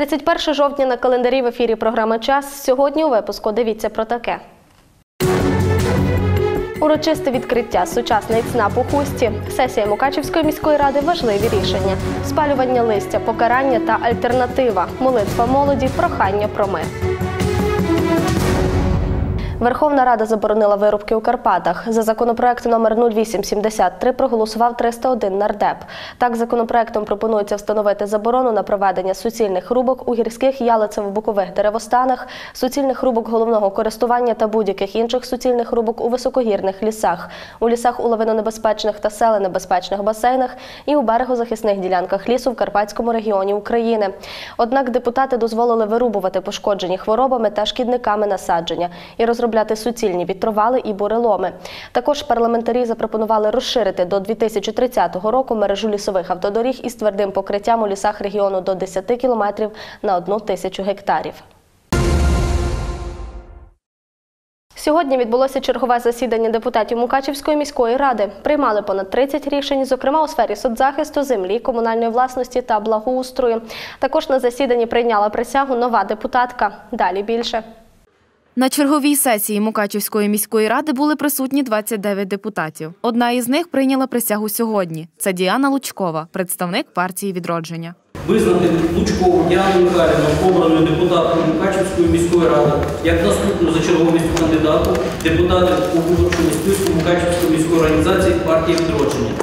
31 жовтня на календарі в ефірі програми «Час». Сьогодні у випуску дивіться про таке. Урочисте відкриття, сучасний ЦНАП у Хусті, сесія Мукачівської міської ради, важливі рішення, спалювання листя, покарання та альтернатива, молитва молоді, прохання про мир. Верховна Рада заборонила вирубки у Карпатах. За законопроект номер 0873 проголосував 301 нардеп. Так, законопроектом пропонується встановити заборону на проведення суцільних рубок у гірських ялицево-букових деревостанах, суцільних рубок головного користування та будь-яких інших суцільних рубок у високогірних лісах, у лісах у лавинонебезпечних та селенебезпечних басейнах і у берегозахисних ділянках лісу в Карпатському регіоні України. Однак депутати дозволили вирубувати пошкоджені хворобами та шкідниками насадження і розробляти суцільні вітровали і буреломи. Також парламентарі запропонували розширити до 2030 року мережу лісових автодоріг із твердим покриттям у лісах регіону до 10 кілометрів на 1 тисячу гектарів. Сьогодні відбулося чергове засідання депутатів Мукачівської міської ради. Приймали понад 30 рішень, зокрема у сфері соцзахисту, землі, комунальної власності та благоустрою. Також на засіданні прийняла присягу нова депутатка. Далі більше. На черговій сесії Мукачівської міської ради були присутні 29 депутатів. Одна із них прийняла присягу сьогодні. Це Діана Лучкова, представник партії «Відродження». Визнати Лучкову Діану Михайлівну обраною депутаткою Мукачівської міської ради як наступну за черговістю кандидату депутатів у виборчому списку Мукачівської міської організації партії «Відродження».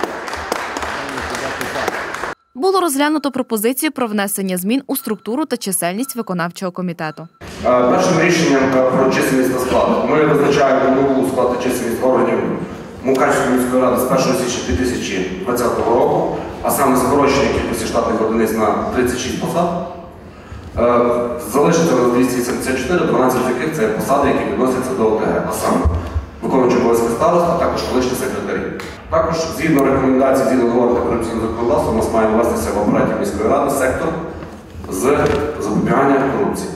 Було розглянуто пропозицію про внесення змін у структуру та чисельність виконавчого комітету. Першим рішенням про чисельність та склад ми визначаємо нову склад та чисельність органів Мукачівської міської ради з 1 січня 2020 року, а саме скорочення кількості штатних одиниць на 36 посад. Залишиться на 274, 12 з яких це посади, які відносяться до ОТГ, а саме виконуючий обов'язки старост, а також колишні секретарі. Також, згідно рекомендацій, згідно нового антикорупційного законодавства, у нас має ввестися в апараті міської ради сектор з запобігання корупції.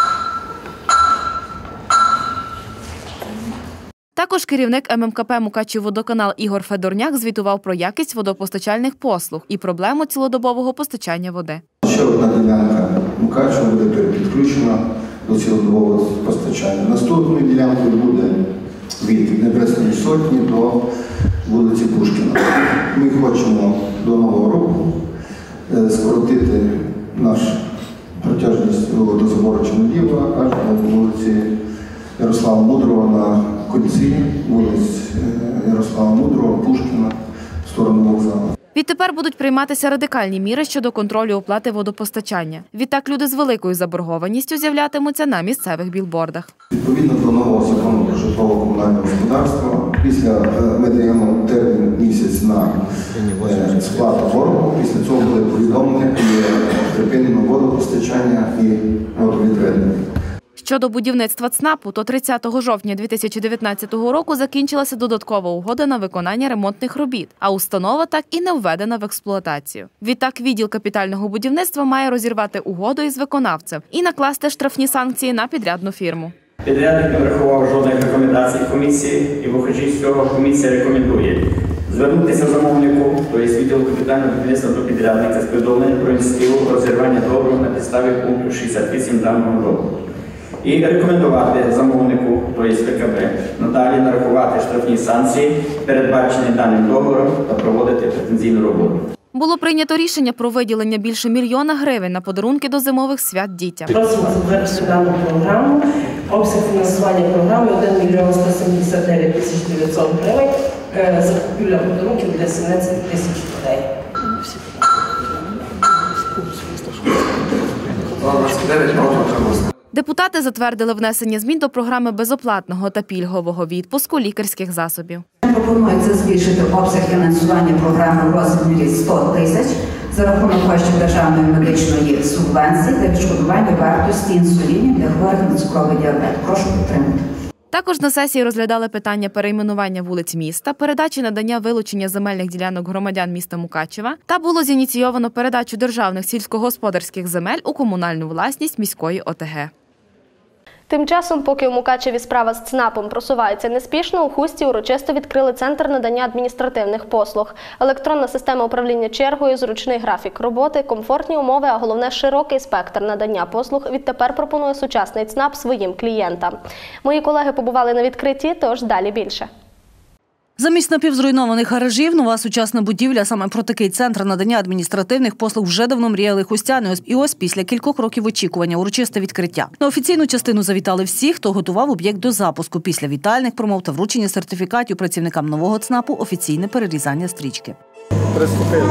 Також керівник ММКП «Мукачівводоканал» Ігор Федорняк звітував про якість водопостачальних послуг і проблему цілодобового постачання води. Ще одна ділянка Мукачева буде підключена до цілодобового постачання. Наступною ділянкою буде від Небесної Сотні до вулиці Пушкіна. Ми хочемо до Нового року скоротити нашу протяжність водозабору Чорнодіва аж до вулиці Ярослава Мудрого на кільці вулиць Ярослава Мудрого, Пушкіна в сторону вокзалу. Відтепер будуть прийматися радикальні міри щодо контролю оплати водопостачання. Відтак люди з великою заборгованістю з'являтимуться на місцевих білбордах. Відповідно до нового закону про житлово-комунальне господарство, ми даємо термін місяць на сплату боргу. Після цього буде повідомлення і припинено водопостачання і водовідведення. Щодо будівництва ЦНАПу, то 30 жовтня 2019 року закінчилася додаткова угода на виконання ремонтних робіт, а установа так і не введена в експлуатацію. Відтак відділ капітального будівництва має розірвати угоду із виконавцем і накласти штрафні санкції на підрядну фірму. Підрядник не врахував жодних рекомендацій комісії і, виходячи з цього, комісія рекомендує звернутися замовнику, тобто відділу капітального будівництва до підрядника з повідомленням про ініціативу розірвання договору на підставі пункту 68 даного договору. І рекомендувати замовнику, тобто ВКБ, надалі нарахувати штрафні санкції, передбачені даним договором, та проводити претензійну роботу. Було прийнято рішення про виділення більше 1 мільйона гривень на подарунки до зимових свят дітям. Просимо затвердити дану програму. Обсяг фінансування програми 1 мільйон 179 тисяч 900 гривень. Закупівля подарунків для 17 тисяч дітей. Депутати затвердили внесення змін до програми безоплатного та пільгового відпуску лікарських засобів. Пропонується збільшити обсяг фінансування програми в розмірі 100 тисяч за рахунок коштів державної медичної субвенції та відшкодування вартості інсулінів для хворих на цукровий діабет. Прошу підтримати. Також на сесії розглядали питання перейменування вулиць міста, передачі надання вилучення земельних ділянок громадян міста Мукачева та було зініційовано передачу державних сільськогосподарських земель у комунальну власність міської ОТГ. Тим часом, поки у Мукачеві справа з ЦНАПом просувається неспішно, у Хусті урочисто відкрили центр надання адміністративних послуг. Електронна система управління чергою, зручний графік роботи, комфортні умови, а головне – широкий спектр надання послуг відтепер пропонує сучасний ЦНАП своїм клієнтам. Мої колеги побували на відкритті, тож далі більше. Замість напівзруйнованих гаражів – нова сучасна будівля. Саме про такий центр надання адміністративних послуг вже давно мріяли хустяни. І ось після кількох років очікування – урочисте відкриття. На офіційну частину завітали всі, хто готував об'єкт до запуску. Після вітальних промов та вручення сертифікатів працівникам нового ЦНАПу – офіційне перерізання стрічки. Приступили.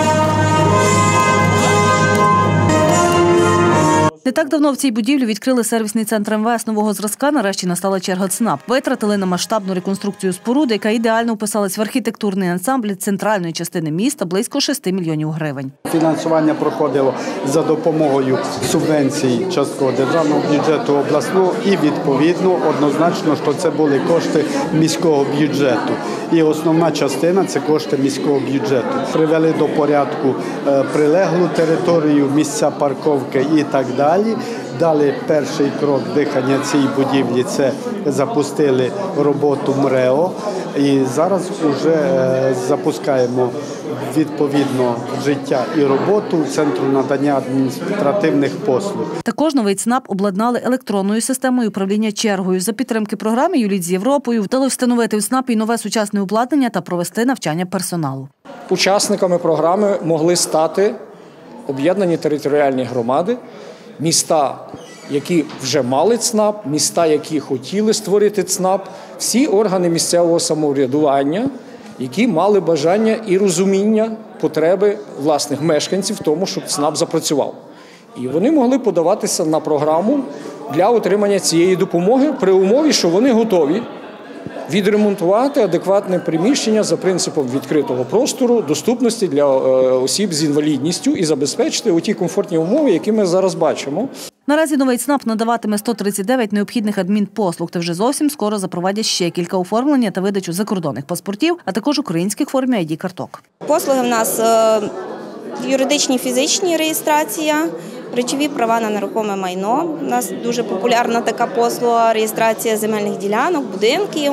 Не так давно в цій будівлі відкрили сервісний центр МВС нового зразка. Нарешті настала черга ЦНАП. Витратили на масштабну реконструкцію споруди, яка ідеально вписалась в архітектурний ансамбль центральної частини міста, близько 6 мільйонів гривень. Фінансування проходило за допомогою субвенцій частково державного бюджету, обласного і відповідно однозначно, що це були кошти міського бюджету. І основна частина – це кошти міського бюджету. Привели до порядку прилеглу територію, місця парковки і так далі. Далі перший крок дихання цієї будівлі – це запустили роботу МРЕО. І зараз вже запускаємо відповідно життя і роботу Центру надання адміністративних послуг. Також новий ЦНАП обладнали електронною системою управління чергою. За підтримки програми «Юліт з Європою» вдалося встановити в ЦНАПі нове сучасне обладнання та провести навчання персоналу. Учасниками програми могли стати об'єднані територіальні громади, міста, які вже мали ЦНАП, міста, які хотіли створити ЦНАП, всі органи місцевого самоврядування, які мали бажання і розуміння потреби власних мешканців в тому, щоб ЦНАП запрацював. І вони могли подаватися на програму для отримання цієї допомоги при умові, що вони готові відремонтувати адекватне приміщення за принципом відкритого простору, доступності для осіб з інвалідністю і забезпечити ті комфортні умови, які ми зараз бачимо. Наразі новий ЦНАП надаватиме 139 необхідних адмінпослуг, та вже зовсім скоро запровадять ще кілька оформлення та видачу закордонних паспортів, а також українських формі ID-карток. Послуги в нас юридичні, фізичні реєстрація, речові права на нерухоме майно. У нас дуже популярна така послуга – реєстрація земельних ділянок, будинків,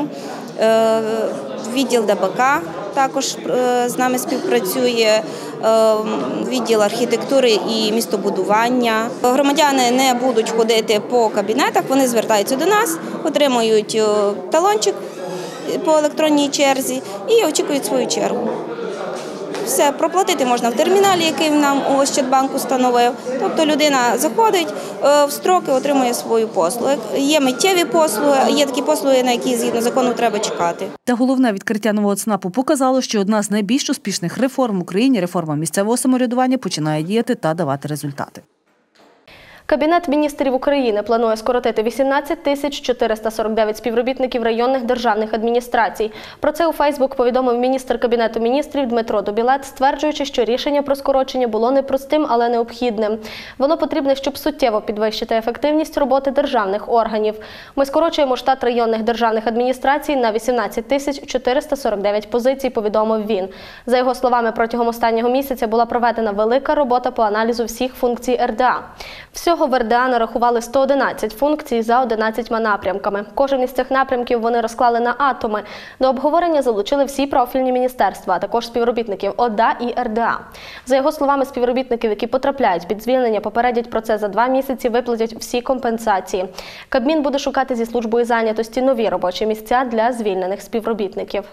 відділ ДБК також з нами співпрацює, відділ архітектури і містобудування. Громадяни не будуть ходити по кабінетах, вони звертаються до нас, отримують талончик по електронній черзі і очікують свою чергу. Все, проплатити можна в терміналі, який нам Ощадбанк установив. Тобто людина заходить в строки, отримує свою послугу. Є миттєві послуги, є такі послуги, на які згідно закону треба чекати. Та головне відкриття нового ЦНАПу показало, що одна з найбільш успішних реформ в Україні – реформа місцевого самоврядування – починає діяти та давати результати. Кабінет міністрів України планує скоротити 18 449 співробітників районних державних адміністрацій. Про це у Фейсбук повідомив міністр Кабінету міністрів Дмитро Дубілет, стверджуючи, що рішення про скорочення було непростим, але необхідним. Воно потрібне, щоб суттєво підвищити ефективність роботи державних органів. Ми скорочуємо штат районних державних адміністрацій на 18 449 позицій, повідомив він. За його словами, протягом останнього місяця була проведена велика робота по аналізу всіх функцій РДА. Всього в РДА нарахували 111 функцій за 11 напрямками. Кожен із цих напрямків вони розклали на атоми. До обговорення залучили всі профільні міністерства, а також співробітників ОДА і РДА. За його словами, співробітників, які потрапляють під звільнення, попередять про це за 2 місяці, виплатять всі компенсації. Кабмін буде шукати зі службою зайнятості нові робочі місця для звільнених співробітників.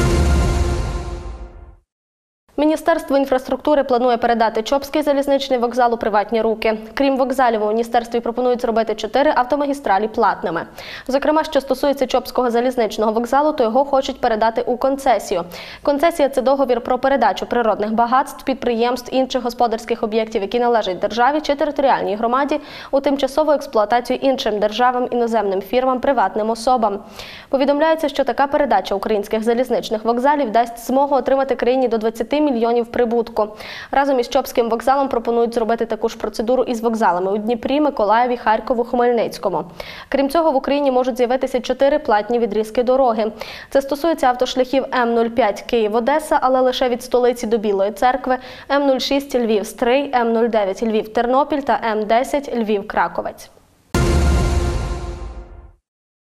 Міністерство інфраструктури планує передати Чопський залізничний вокзал у приватні руки. Крім вокзалів, у міністерстві пропонують зробити 4 автомагістралі платними. Зокрема, що стосується Чопського залізничного вокзалу, то його хочуть передати у концесію. Концесія – це договір про передачу природних багатств, підприємств, інших господарських об'єктів, які належать державі чи територіальній громаді, у тимчасову експлуатацію іншим державам, іноземним фірмам, приватним особам. Повідомляється, що така передача українських залізничних вокзалів дасть змогу отримати країні до 20 мільйонів прибутку. Разом із Чопським вокзалом пропонують зробити таку ж процедуру із вокзалами у Дніпрі, Миколаєві, Харкову, Хмельницькому. Крім цього, в Україні можуть з'явитися 4 платні відрізки дороги. Це стосується автошляхів М-05 Київ-Одеса, але лише від столиці до Білої Церкви, М-06 Львів-Стрий, М-09 Львів-Тернопіль та М-10 Львів-Краковець.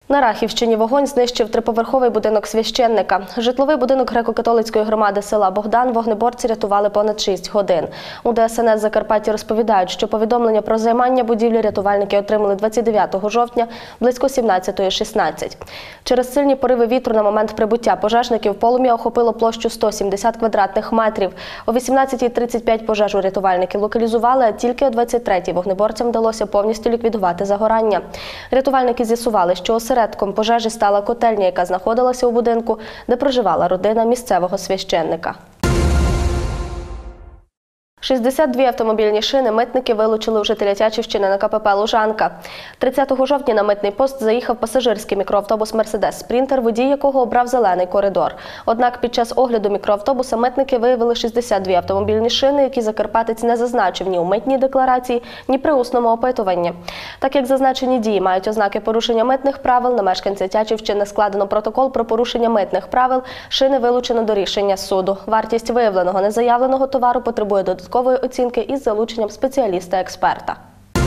На Рахівщині вогонь знищив триповерховий будинок священника. Житловий будинок греко-католицької громади села Богдан вогнеборці рятували понад 6 годин. У ДСНС Закарпаття розповідають, що повідомлення про займання будівлі рятувальники отримали 29 жовтня близько 17:16. Через сильні пориви вітру на момент прибуття пожежників полум'я охопило площу 170 квадратних метрів. О 18:35 пожежу рятувальники локалізували, а тільки о 23:00 вогнеборцям вдалося повністю ліквідувати загорання. Рятувальники з'ясували, що осередком пожежі стала котельня, яка знаходилася у будинку, де проживала родина місцевого священника. 62 автомобільні шини митники вилучили у жителя Тячівщини на КПП «Лужанка». 30 жовтня на митний пост заїхав пасажирський мікроавтобус «Мерседес Спрінтер», водій якого обрав зелений коридор. Однак під час огляду мікроавтобуса митники виявили 62 автомобільні шини, які закарпатець не зазначив ні у митній декларації, ні при усному опитуванні. Так як зазначені дії мають ознаки порушення митних правил, на мешканця Тячівщини складено протокол про порушення митних правил, шини вилучено до рішення суду. Вартість виявленого незаявленого товару потребує додаткової оцінки із залученням спеціаліста-експерта.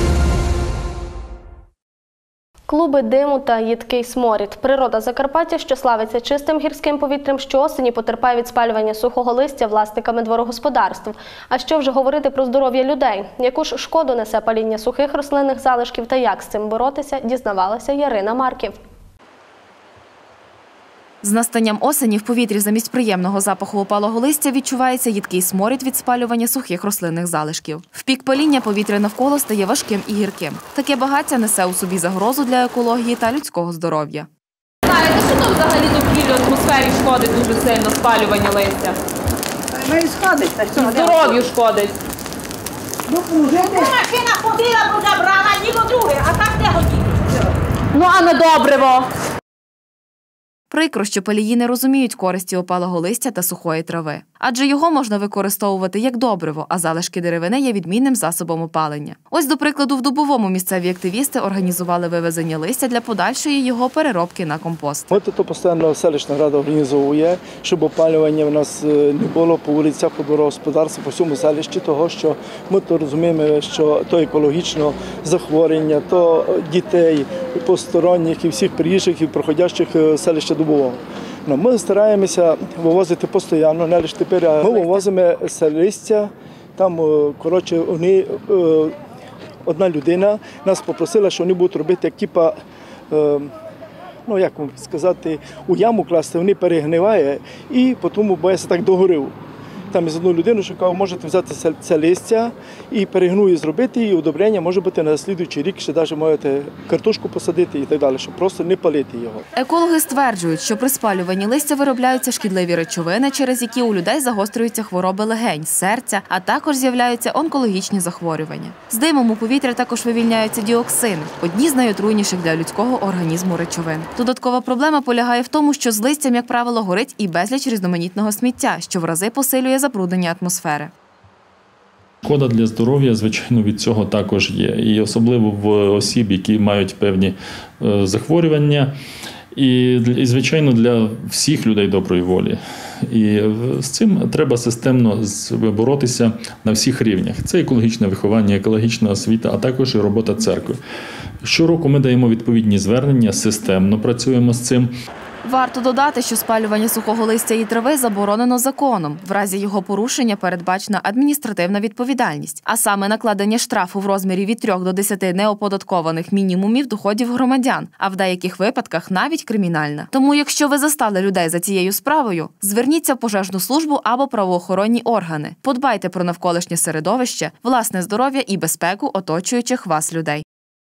Клуби диму та їдкий сморід. Природа Закарпаття, що славиться чистим гірським повітрям, щоосені потерпає від спалювання сухого листя власниками дворогосподарств. А що вже говорити про здоров'я людей? Яку ж шкоду несе паління сухих рослинних залишків та як з цим боротися, дізнавалася Ярина Марків. З настанням осені в повітрі замість приємного запаху опалого листя відчувається їдкий сморід від спалювання сухих рослинних залишків. В пік паління повітря навколо стає важким і гірким. Таке багаття несе у собі загрозу для екології та людського здоров'я. Знаєте, що тут взагалі довкіллю атмосфері шкодить дуже сильно спалювання листя? Ми шкодить. Здоров'ю шкодить. Машина ходила, бо забрала, ніби друге, а так не годить. Ну а на добриво? Прикро, що палії не розуміють користі опалого листя та сухої трави. Адже його можна використовувати як добриво, а залишки деревини є відмінним засобом опалення. Ось, до прикладу, в Дубовому місцеві активісти організували вивезення листя для подальшої його переробки на компост. Ми тут постійно селищна рада організовує, щоб опалювання в нас не було по вулицях, по дворогосподарстві, по всьому селищі, того, що ми то розуміємо, що то екологічне захворювання, то дітей, посторонніх і всіх приїжджих і проходящих селища Дубового. Ми стараємося вивозити постійно, не лише тепер, а ми вивозимо листя. Там, коротше, одна людина нас попросила, що вони будуть робити, як типа, ну як вам сказати, у яму класти, вони перегниває і потім боїться так догорив. Там із одну людину, що каже, можете взяти це листя і перегнує зробити, і удобрення може бути на слідуючий рік, ще навіть можете картошку посадити і так далі, щоб просто не палити його. Екологи стверджують, що при спалюванні листя виробляються шкідливі речовини, через які у людей загострюються хвороби легень, серця, а також з'являються онкологічні захворювання. З димом у повітря також вивільняються діоксини – одні з найотруйніших для людського організму речовин. Додаткова проблема полягає в тому, що з листям, як правило, горить і безліч різноманітного сміття, що в рази посилює забруднення атмосфери. Шкода для здоров'я, звичайно, від цього також є. І особливо в осіб, які мають певні захворювання. І, звичайно, для всіх людей доброї волі. І з цим треба системно боротися на всіх рівнях. Це екологічне виховання, екологічна освіта, а також і робота церкви. Щороку ми даємо відповідні звернення, системно працюємо з цим. Варто додати, що спалювання сухого листя і трави заборонено законом. В разі його порушення передбачена адміністративна відповідальність, а саме накладення штрафу в розмірі від 3 до 10 неоподаткованих мінімумів доходів громадян, а в деяких випадках навіть кримінальна. Тому, якщо ви застали людей за цією справою, зверніться в пожежну службу або правоохоронні органи. Подбайте про навколишнє середовище, власне здоров'я і безпеку оточуючих вас людей.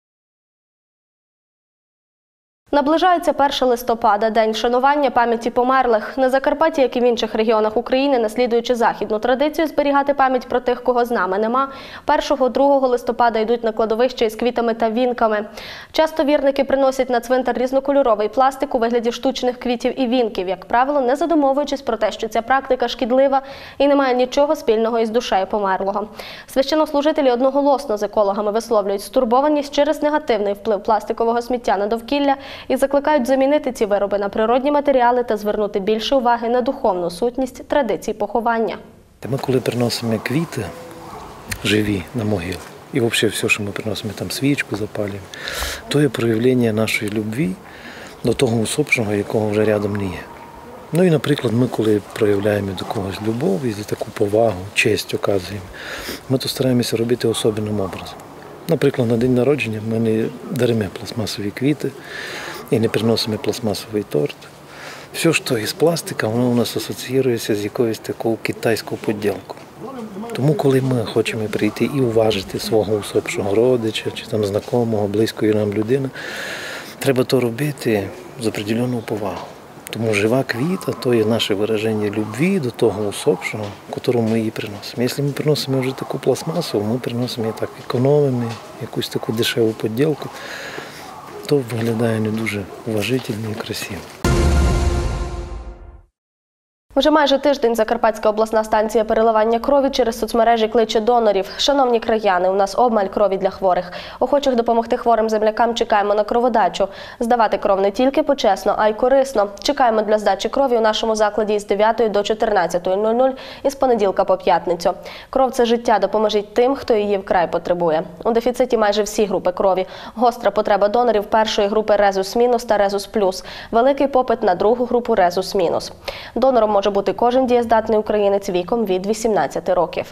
Наближається 1 листопада – День вшанування пам'яті померлих. На Закарпатті, як і в інших регіонах України, наслідуючи західну традицію зберігати пам'ять про тих, кого з нами нема, 1-2 листопада йдуть на кладовище із квітами та вінками. Часто вірники приносять на цвинтар різнокольоровий пластик у вигляді штучних квітів і вінків, як правило, не задумовуючись про те, що ця практика шкідлива і не має нічого спільного із душею померлого. Священнослужителі одноголосно з екологами висловлюють стурбованість через негативний вплив пластикового сміття на довкілля і закликають замінити ці вироби на природні матеріали та звернути більше уваги на духовну сутність традицій поховання. Ми коли приносимо квіти живі на могилу, і взагалі все, що ми приносимо, там свічку запалюємо, то є проявлення нашої любві до того усопшого, якого вже рядом не є. Ну і, наприклад, ми, коли проявляємо до когось любов і таку повагу, честь оказуємо, ми то стараємося робити особливим образом. Наприклад, на день народження ми не даримо пластмасові квіти і не приносимо пластмасовий торт. Все, що із пластика, воно у нас асоціюється з якоюсь такою китайською поділкою. Тому, коли ми хочемо прийти і уважити свого усопшого родича, чи там знайомого, близької нам людини, треба то робити з определеною повагою. Тому жива квіта – то є наше вираження любві до того усопшого, котрому ми її приносимо. Якщо ми приносимо вже таку пластмасу, ми приносимо її так, економимо, якусь таку дешеву поділку, то виглядає не дуже уважительно і красиво. Вже майже тиждень Закарпатська обласна станція переливання крові через соцмережі кличе донорів. Шановні краяни, у нас обмаль крові для хворих. Охочих допомогти хворим землякам чекаємо на кроводачу. Здавати кров не тільки почесно, а й корисно. Чекаємо для здачі крові у нашому закладі з 9 до 14:00 і з понеділка по п'ятницю. Кров – це життя, допоможіть тим, хто її вкрай потребує. У дефіциті майже всі групи крові. Гостра потреба донорів першої групи резус-мінус та резус-плюс. Великий попит на другу групу резус-мінус. Донором може бути кожен дієздатний українець віком від 18 років.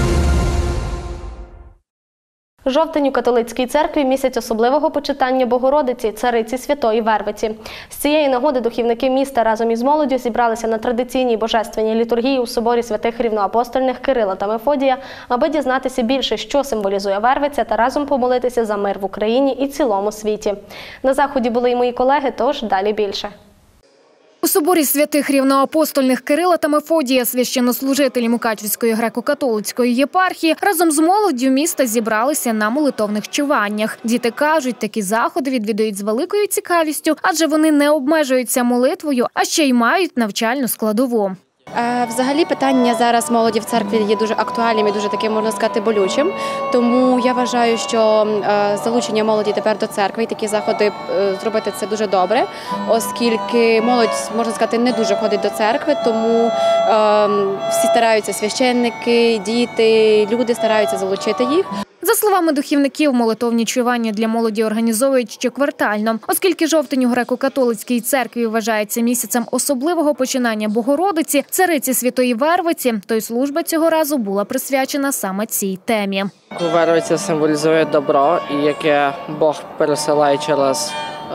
Жовтень у католицькій церкві – місяць особливого почитання Богородиці, Цариці Святої Вервиці. З цієї нагоди духовники міста разом із молоддю зібралися на традиційній божественній літургії у соборі святих рівноапостольних Кирила та Мефодія, аби дізнатися більше, що символізує Вервиця, та разом помолитися за мир в Україні і цілому світі. На заході були і мої колеги, тож далі більше. У соборі святих рівноапостольних Кирила та Мефодія священнослужителі Мукачівської греко-католицької єпархії разом з молоддю міста зібралися на молитовних чуваннях. Діти кажуть, такі заходи відвідують з великою цікавістю, адже вони не обмежуються молитвою, а ще й мають навчальну складову. Взагалі питання зараз молоді в церкві є дуже актуальним і дуже таким, можна сказати, болючим. Тому я вважаю, що залучення молоді тепер до церкви і такі заходи зробити це дуже добре, оскільки молодь, можна сказати, не дуже ходить до церкви, тому всі стараються, священники, діти, люди стараються залучити їх. За словами духівників, молитовні чування для молоді організовують щоквартально. Оскільки жовтень у греко-католицькій церкві вважається місяцем особливого починання Богородиці, Цариці Святої Вервиці, то й служба цього разу була присвячена саме цій темі. Вервиця символізує добро, яке Бог пересилає через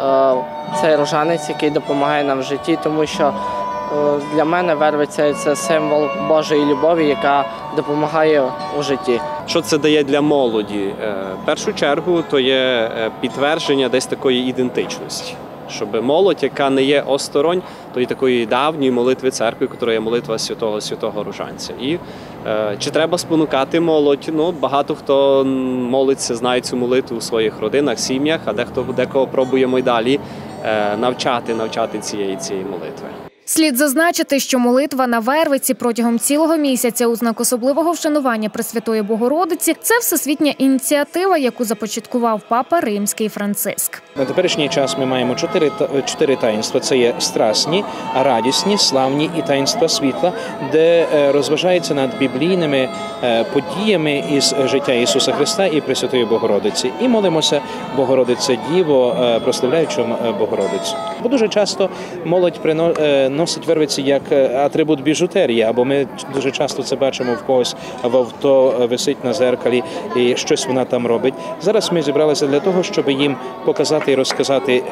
цей рожанець, який допомагає нам в житті, тому що для мене Вервиця – це символ Божої любові, яка допомагає у житті. Що це дає для молоді? В першу чергу, то є підтвердження десь такої ідентичності. Щоб молодь, яка не є осторонь, то є такої давньої молитви церкви, яка є молитва святого Рожанця. І чи треба спонукати молодь? Ну, багато хто молиться, знає цю молитву у своїх родинах, сім'ях, а декого пробуємо й далі навчати цієї молитви. Слід зазначити, що молитва на Вервиці протягом цілого місяця у знак особливого вшанування Пресвятої Богородиці – це всесвітня ініціатива, яку започаткував папа Римський Франциск. На теперішній час ми маємо чотири таїнства. Це є страсні, радісні, славні і таїнства світла, де розважається над біблійними подіями із життя Ісуса Христа і Пресвятої Богородиці. І молимося Богородице Діво, прославляючи Богородицю. Бо дуже часто молодь носить вервиці як атрибут біжутерії, або ми дуже часто це бачимо в когось в авто, висить на зеркалі і щось вона там робить. Зараз ми зібралися для того, щоб їм показати і розказати,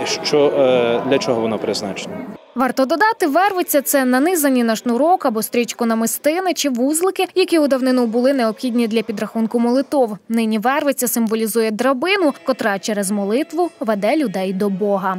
для чого воно призначено. Варто додати, вервиця – це нанизані на шнурок або стрічку намистини чи вузлики, які у давнину були необхідні для підрахунку молитов. Нині вервиця символізує драбину, котра через молитву веде людей до Бога.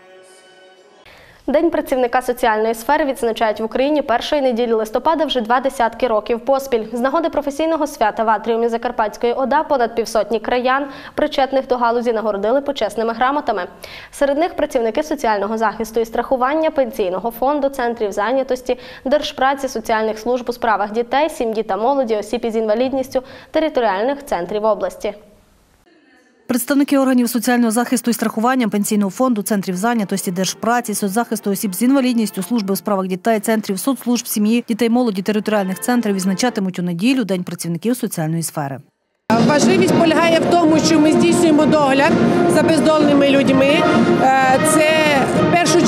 День працівника соціальної сфери відзначають в Україні першої неділі листопада вже 20 років поспіль. З нагоди професійного свята в атріумі Закарпатської ОДА понад півсотні краян, причетних до галузі, нагородили почесними грамотами. Серед них працівники соціального захисту і страхування, пенсійного фонду, центрів зайнятості, держпраці, соціальних служб у справах дітей, сім'ї та молоді, осіб із інвалідністю, територіальних центрів області. Представники органів соціального захисту і страхування, пенсійного фонду, центрів зайнятості, держпраці, соцзахисту осіб з інвалідністю, служби у справах дітей, центрів соцслужб, сім'ї, дітей, молоді, територіальних центрів відзначатимуть у неділю День працівників соціальної сфери. Важливість полягає в тому, що ми здійснюємо догляд за бездомними людьми. Це в першу чергу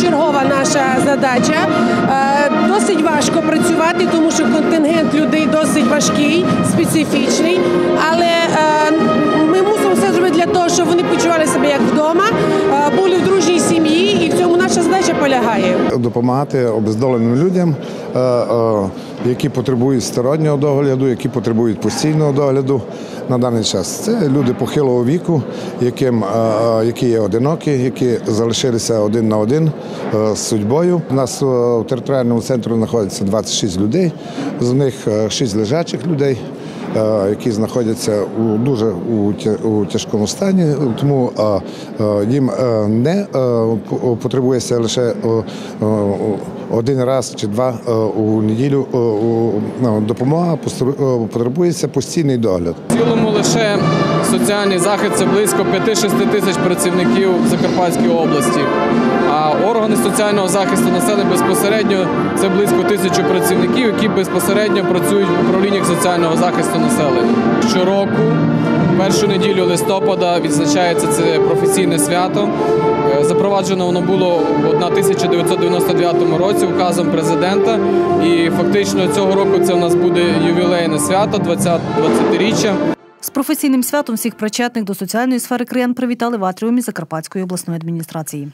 першочергова наша задача. Досить важко працювати, тому що контингент людей досить важкий, специфічний, але ми мусимо все зробити для того, щоб вони почували себе як вдома, були в дружній сім'ї, і в цьому наша задача полягає. Допомагати обездоленим людям, які потребують стороннього догляду, які потребують постійного догляду на даний час. Це люди похилого віку, які є одинокі, які залишилися один на один з судьбою. У нас у територіальному центрі знаходиться 26 людей, з них 6 лежачих людей, які знаходяться дуже у тяжкому стані, тому їм не потребується лише один раз чи два у неділю допомога, потребується постійний догляд. В цілому лише соціальний захист – це близько 5-6 тисяч працівників в Закарпатській області, а органи соціального захисту населення безпосередньо – це близько 1000 працівників, які безпосередньо працюють в управліннях соціального захисту населення. Щороку, першу неділю листопада, відзначається це професійне свято. Запроваджено воно було в 1999 році указом президента, і фактично цього року це у нас буде ювілейне свято, 20-річчя. З професійним святом всіх причетних до соціальної сфери краян привітали в атріумі Закарпатської обласної адміністрації.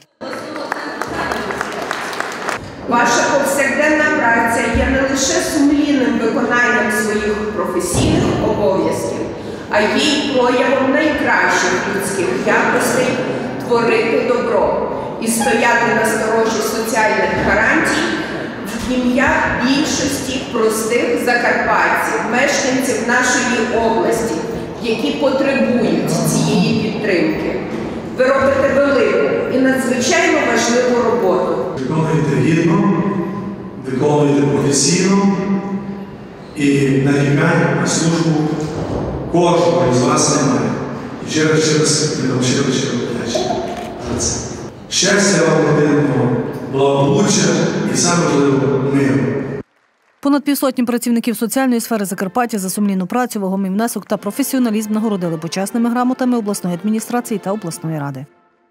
Ваша повсякденна праця є не лише сумлінним виконанням своїх професійних обов'язків, а й проявом найкращих людських якостей творити добро і стояти на сторожі соціальних гарантій в ім'я більшості простих закарпатців, мешканців нашої області, які потребують цієї підтримки. Ви робите велику і надзвичайно важливу роботу. Виконуєте гідно, виконуєте професійно і нарікань на службу кожного із вас немає. І ще раз ми вам щиро вдячні за це. Щастя вам родинного, благополуччя і, саме важливо, миру. Понад півсотні працівників соціальної сфери Закарпаття за сумлінну працю, вагомий внесок та професіоналізм нагородили почесними грамотами обласної адміністрації та обласної ради.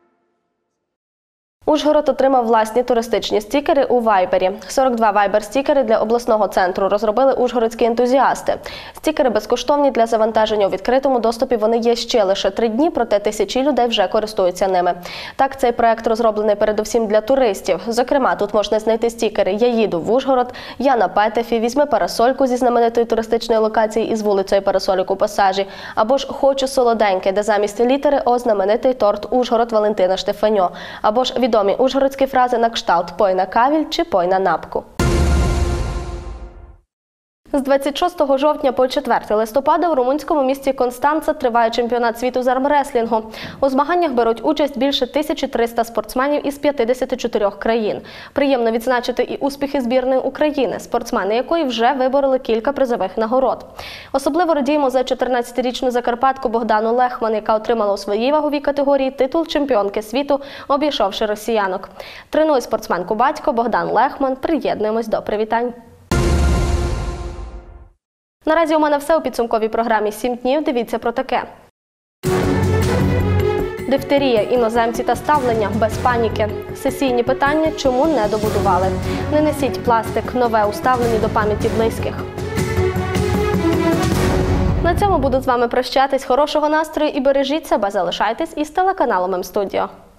Ужгород отримав власні туристичні стікери у Вайбері. 42 вайбер-стікери для обласного центру розробили ужгородські ентузіасти. Стікери безкоштовні для завантаження у відкритому доступі, вони є ще лише 3 дні, проте тисячі людей вже користуються ними. Так, цей проект розроблений передусім для туристів. Зокрема, тут можна знайти стікери «Я їду в Ужгород», «Я на Петефі», «Візьми парасольку» зі знаменитої туристичної локації із вулицею Парасолік у Пасажі, або ж «Хочу солоденьке», де замість літери «О» знаменитий торт «Ужгород» Валентина Штефаньо, або ж відомі ужгородські фрази на кшталт «Пой на кавіль» чи «Пой на напку». З 26 жовтня по 4 листопада у румунському місті Констанца триває чемпіонат світу з армреслінгу. У змаганнях беруть участь більше 1300 спортсменів із 54 країн. Приємно відзначити і успіхи збірної України, спортсмени якої вже вибороли кілька призових нагород. Особливо радіємо за 14-річну закарпатку Богдану Лехман, яка отримала у своїй ваговій категорії титул чемпіонки світу, обійшовши росіянок. Тренує спортсменку батько Богдан Лехман. Приєднуємось до привітань. Наразі у мене все у підсумковій програмі 7 днів. Дивіться про таке. Дифтерія, іноземці та ставлення без паніки. Сесійні питання, чому не добудували. Не несіть пластик, нове у ставленні до пам'яті близьких. На цьому буду з вами прощатись. Хорошого настрою і бережіть себе. Залишайтесь із телеканалом М-студіо.